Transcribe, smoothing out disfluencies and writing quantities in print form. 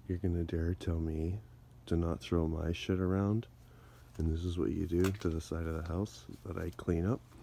You're gonna dare tell me to not throw my shit around, and this is what you do to the side of the house that I clean up?